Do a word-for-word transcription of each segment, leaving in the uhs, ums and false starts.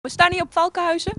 We staan hier op Valkenhuizen.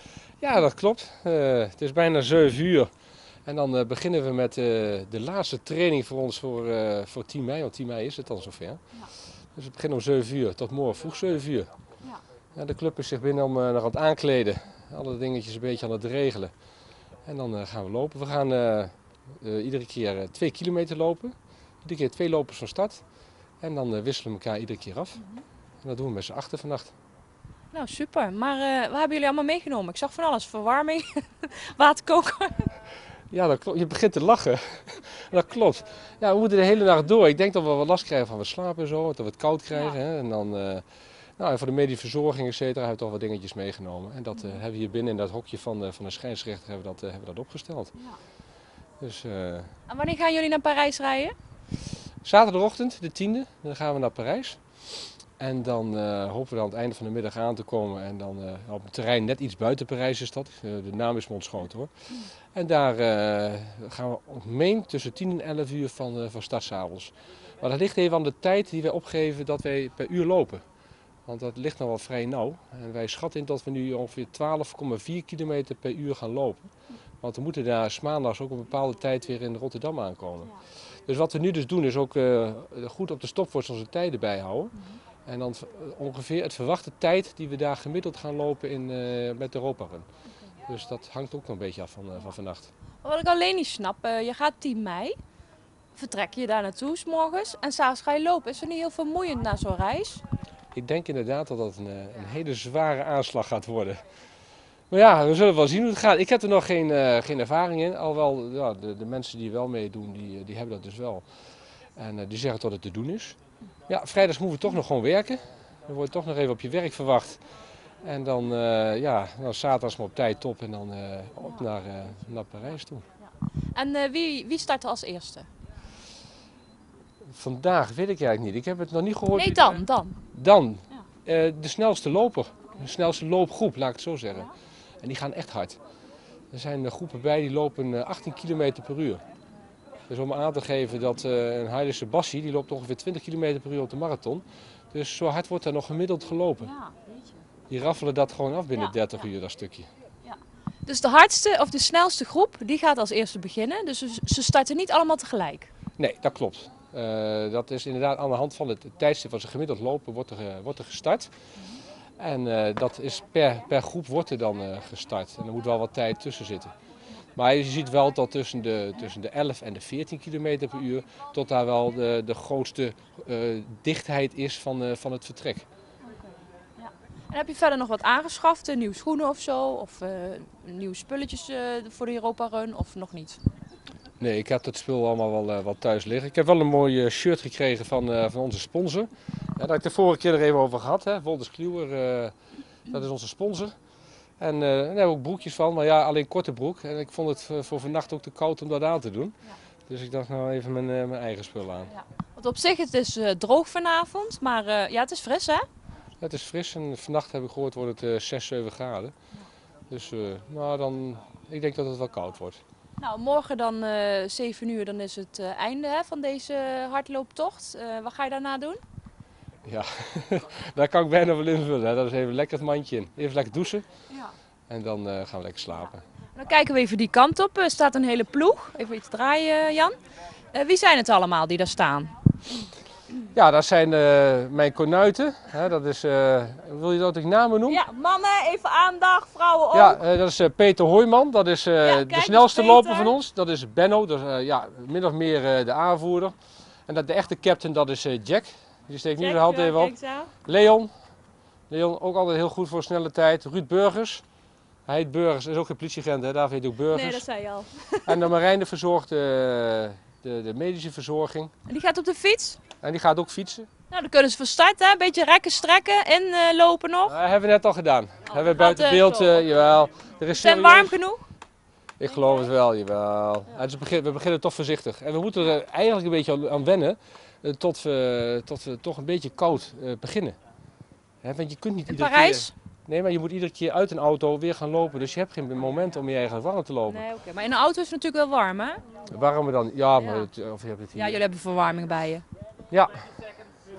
Ja, dat klopt. Uh, het is bijna zeven uur. En dan uh, beginnen we met uh, de laatste training voor ons voor, uh, voor tien mei. Want tien mei is het dan zover. Ja. Dus we beginnen om zeven uur tot morgen vroeg zeven uur. Ja. Ja, de club is zich binnen om uh, nog aan het aankleden. Alle dingetjes een beetje aan het regelen. En dan uh, gaan we lopen. We gaan uh, uh, iedere keer uh, twee kilometer lopen. Iedere keer twee lopers van start. En dan uh, wisselen we elkaar iedere keer af. Mm-hmm. En dat doen we met z'n achten vannacht. Nou, super. Maar uh, wat hebben jullie allemaal meegenomen? Ik zag van alles. Verwarming, waterkoker. Ja, dat klopt. Je begint te lachen. Dat klopt. Ja, we moeten de hele nacht door. Ik denk dat we wat last krijgen van we slapen en zo. Dat we het koud krijgen. Ja. Hè? En dan, uh, nou, en voor de medische verzorging et cetera hebben we toch wat dingetjes meegenomen. En dat uh, hebben we hier binnen in dat hokje van, uh, van de scheidsrechter hebben we dat, uh, hebben we dat opgesteld. Ja. Dus, uh, en wanneer gaan jullie naar Parijs rijden? Zaterdagochtend, de tiende. Dan gaan we naar Parijs. En dan uh, hopen we dan aan het einde van de middag aan te komen. En dan uh, op een terrein net iets buiten Parijs is dat. Uh, de naam is me ontschoten hoor. En daar uh, gaan we omheen tussen tien en elf uur van, uh, van start 's avonds. Maar dat ligt even aan de tijd die wij opgeven dat wij per uur lopen. Want dat ligt nog wel vrij nauw. En wij schatten in dat we nu ongeveer twaalf komma vier kilometer per uur gaan lopen. Want we moeten daar 's maandags ook op een bepaalde tijd weer in Rotterdam aankomen. Dus wat we nu dus doen is ook uh, goed op de stopwatch onze tijden bijhouden. En dan ongeveer het verwachte tijd die we daar gemiddeld gaan lopen in, uh, met de Europa Run. Okay. Dus dat hangt ook nog een beetje af van, uh, van vannacht. Wat ik alleen niet snap, uh, je gaat tien mei, vertrek je daar naartoe 's morgens en 's avonds ga je lopen. Is er niet heel vermoeiend na zo'n reis? Ik denk inderdaad dat dat een, een hele zware aanslag gaat worden. Maar ja, we zullen wel zien hoe het gaat. Ik heb er nog geen, uh, geen ervaring in, alhoewel ja, de, de mensen die wel meedoen, die, die hebben dat dus wel. En uh, die zeggen dat het te doen is. Ja, vrijdags moeten we toch nog gewoon werken. Dan word je toch nog even op je werk verwacht. En dan, uh, ja, dan zaterdags maar op tijd op en dan uh, op naar, uh, naar Parijs toe. Ja. En uh, wie, wie start er als eerste? Vandaag weet ik eigenlijk niet. Ik heb het nog niet gehoord. Nee, dan. Dan, dan ja. uh, de snelste loper. De snelste loopgroep, laat ik het zo zeggen. Ja. En die gaan echt hard. Er zijn uh, groepen bij die lopen uh, achttien kilometer per uur. Dus om aan te geven dat uh, een Haile Sebastian, die loopt ongeveer twintig kilometer per uur op de marathon. Dus zo hard wordt er nog gemiddeld gelopen. Ja, weet je. Die raffelen dat gewoon af binnen ja, dertig ja. uur, dat stukje. Ja. Dus de hardste of de snelste groep, die gaat als eerste beginnen. Dus ze starten niet allemaal tegelijk? Nee, dat klopt. Uh, dat is inderdaad aan de hand van het tijdstip wat ze gemiddeld lopen, wordt er, uh, wordt er gestart. Mm-hmm. En uh, dat is per, per groep wordt er dan uh, gestart. En er moet wel wat tijd tussen zitten. Maar je ziet wel dat tussen de, tussen de elf en de veertien kilometer per uur tot daar wel de, de grootste uh, dichtheid is van, uh, van het vertrek. Okay. Ja. En heb je verder nog wat aangeschaft, nieuwe schoenen of zo? Of uh, nieuwe spulletjes uh, voor de Europa Run of nog niet? Nee, ik heb dat spul allemaal wel, uh, wel thuis liggen. Ik heb wel een mooi uh, shirt gekregen van, uh, van onze sponsor. Ja, daar heb ik de vorige keer er even over gehad. Hè. Wolters Kluwer, uh, dat is onze sponsor. En uh, daar hebben we ook broekjes van, maar ja, alleen korte broek. En ik vond het voor vannacht ook te koud om dat aan te doen. Ja. Dus ik dacht nou even mijn, uh, mijn eigen spul aan. Ja. Want op zich het is uh, droog vanavond, maar uh, ja, het is fris hè? Ja, het is fris en vannacht heb ik gehoord wordt het uh, zes, zeven graden. Ja. Dus uh, nou dan, ik denk dat het wel koud wordt. Nou, morgen dan uh, zeven uur, dan is het uh, einde hè, van deze hardlooptocht. Uh, wat ga je daarna doen? Ja, daar kan ik bijna wel invullen. Hè. Dat is even lekker het mandje in. Even lekker douchen. Ja. En dan uh, gaan we lekker slapen. Ja. Dan kijken we even die kant op. Er staat een hele ploeg. Even iets draaien, Jan. Uh, wie zijn het allemaal die daar staan? Ja, dat zijn uh, mijn konuiten. Hè, dat is, uh, wil je dat ik namen noem? Ja, mannen, even aandacht, vrouwen ook. Ja, uh, dat is uh, Peter Hoijman. Dat is uh, ja, de snelste loper van ons. Dat is Benno, dat is, uh, ja, min of meer uh, de aanvoerder. En dat, de echte captain, dat is uh, Jack. Die steekt nu de hand even op. Leon. Leon, ook altijd heel goed voor snelle tijd. Ruud Burgers. Hij heet Burgers, is ook geen politieagent, hè? Daarvoor heet hij ook Burgers. Nee, dat zei je al. En de Marijn verzorgt uh, de, de medische verzorging. En die gaat op de fiets? En die gaat ook fietsen. Nou, dan kunnen ze van start, hè? Een beetje rekken, strekken en uh, lopen nog. Dat uh, hebben we net al gedaan. Oh, hebben we buiten uh, beeld, uh, jawel. Er is het warm genoeg? Ik geloof het wel, jawel. Ja. Dus we, beginnen, we beginnen toch voorzichtig. En we moeten er eigenlijk een beetje aan wennen. Tot we, tot we toch een beetje koud uh, beginnen. He, want je kunt niet in iedere Parijs? Keer, nee, maar je moet iedere keer uit een auto weer gaan lopen. Dus je hebt geen moment om je eigen warm te lopen. Nee, oké. Okay. Maar in de auto is het natuurlijk wel warm, hè? Warmer dan? Ja, maar ja. Het, of je hebt het hier. Ja, jullie hebben verwarming bij je. Ja.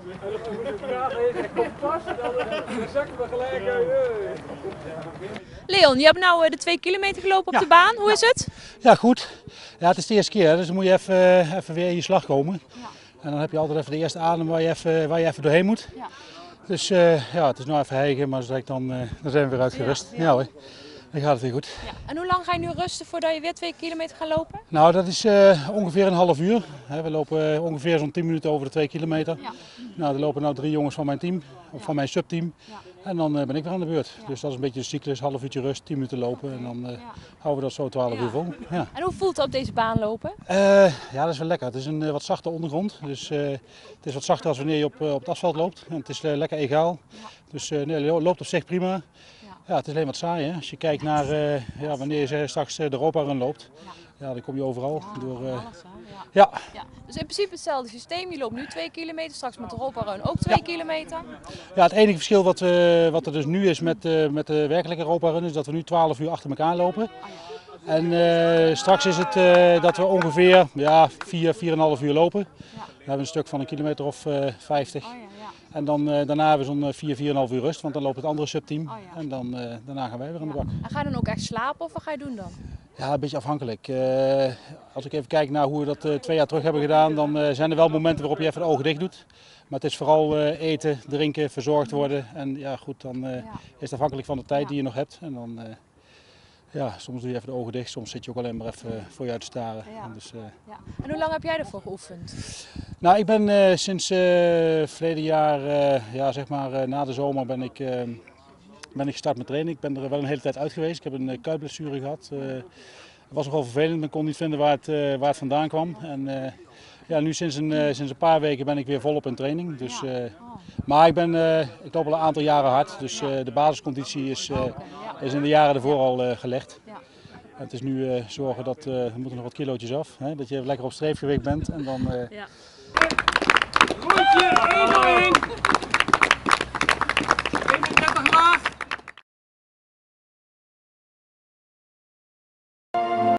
Leon, je hebt nou eh, de twee kilometer gelopen op Ja. de baan. Hoe is het? Ja, goed. Ja, het is de eerste keer, dus dan moet je even, even weer in je slag komen. Ja. En dan heb je altijd even de eerste adem waar je even, waar je even doorheen moet. Ja. Dus uh, ja, het is nou even hijgen, maar direct dan, uh, dan zijn we weer uitgerust. Ja, Ja, ja. hoor, dan gaat het weer goed. Ja. En hoe lang ga je nu rusten voordat je weer twee kilometer gaat lopen? Nou, dat is uh, ongeveer een half uur. We lopen uh, ongeveer zo'n tien minuten over de twee kilometer. Ja. Nou, er lopen nou drie jongens van mijn team, of van mijn subteam. Ja. En dan uh, ben ik weer aan de beurt. Ja. Dus dat is een beetje de cyclus, half uurtje rust, tien minuten lopen. En dan uh, Ja. houden we dat zo twaalf Ja. uur vol. Ja. En hoe voelt het op deze baan lopen? Uh, ja, dat is wel lekker. Het is een uh, wat zachte ondergrond. Dus uh, het is wat zachter als wanneer je op, uh, op het asfalt loopt. En het is uh, lekker egaal. Ja. Dus uh, nee, lo- loopt op zich prima. Ja. Ja, het is alleen wat saai, hè? Als je kijkt naar uh, ja, wanneer je straks uh, de Europa Run loopt. Ja. Ja, dan kom je overal. Ja, door, van uh, alles, hè? Ja. ja. Ja. Dus in principe hetzelfde systeem. Je loopt nu twee kilometer, straks met de Europa Run ook twee Ja. kilometer. Ja, het enige verschil wat, uh, wat er dus nu is met, uh, met de werkelijke Europa Run is dat we nu twaalf uur achter elkaar lopen. Oh, ja. En uh, straks is het uh, dat we ongeveer ja, vier, vier en een half uur lopen. Ja. We hebben een stuk van een kilometer of uh, vijftig. Oh, ja, ja. En dan, uh, daarna hebben we zo'n vier, vier en een half uur rust, want dan loopt het andere subteam. Oh, ja. En dan, uh, daarna gaan wij weer aan de Ja. bak. En ga je dan ook echt slapen of wat ga je doen dan? Ja, een beetje afhankelijk. Uh, als ik even kijk naar hoe we dat uh, twee jaar terug hebben gedaan, dan uh, zijn er wel momenten waarop je even de ogen dicht doet. Maar het is vooral uh, eten, drinken, verzorgd worden. En ja, goed, dan uh, Ja. is het afhankelijk van de tijd Ja. die je nog hebt. En dan, uh, ja, soms doe je even de ogen dicht, soms zit je ook alleen maar even uh, voor je uit te staren. Ja. En dus, uh, Ja. En hoe lang heb jij ervoor geoefend? Nou, ik ben uh, sinds uh, verleden jaar, uh, ja, zeg maar uh, na de zomer, ben ik, uh, ben ik gestart met trainen. Ik ben er wel een hele tijd uit geweest. Ik heb een uh, kuitblessure gehad. Uh, het was nogal vervelend, ik kon niet vinden waar het, uh, waar het vandaan kwam. En, uh, ja, nu sinds een, uh, sinds een paar weken ben ik weer volop in training. Dus, uh, Oh. maar ik, ben, uh, ik loop al een aantal jaren hard, dus uh, de basisconditie is, uh, Oké, ja. is in de jaren ervoor al uh, gelegd. Ja. Het is nu uh, zorgen dat uh, er moeten nog wat kilootjes af, hè, dat je lekker op streefgewicht bent en dan... Uh, Ja.